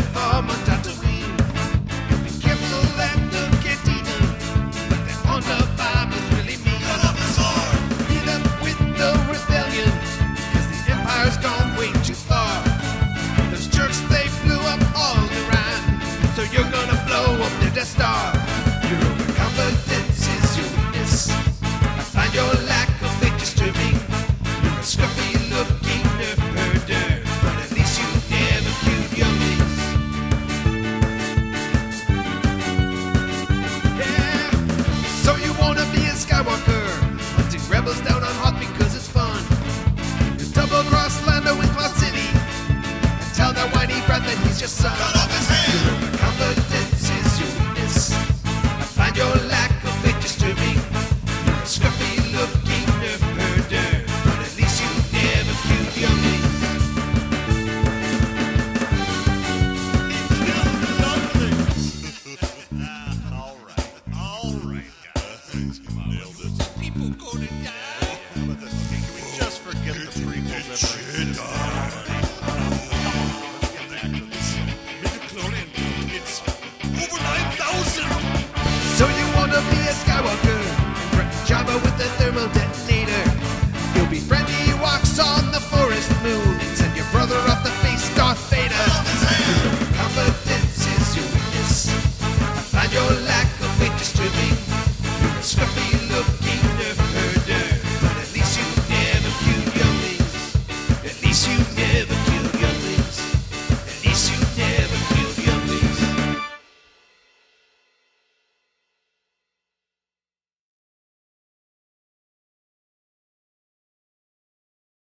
from on Tatooine. Be careful at the cantina, but that on the vibe is really mean. Cut off his arm! Meet up with the rebellion, cause the Empire's gone way too far. Those jerks, they blew up all Iran, so you're gonna blow up their Death Star. Your overconfidence is your weakness. I find your lack of faith disturbing. You're a scruffy looking nerf herder, but at least you never killed younglings. Yeah, so you wanna be a Skywalker, hunting rebels down on Hoth because it's fun. You double cross Lando in Cloud City and tell that whiny brat that he's your son.